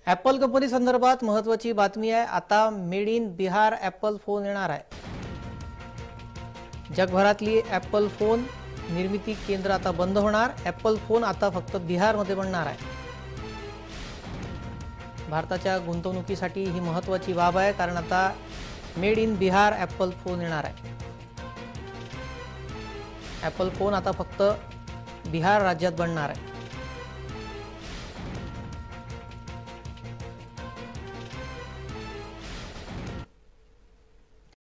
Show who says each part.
Speaker 1: Apple company संदर्भात महत्त्वाची बातमी आहे। आता made in Bihar Apple phone येणार आहे। जगभरातली ॲपल फोन निर्मिती केंद्र आता बंद होणार। ॲपल फोन आता फक्त बिहारमध्ये बनणार आहे। भारताच्या गुंतवणुकीसाठी ही महत्त्वाची बाब आहे, कारण आता made in Bihar Apple phone येणार आहे। ॲपल फोन आता फक्त बिहार राज्यात बनणार आहे।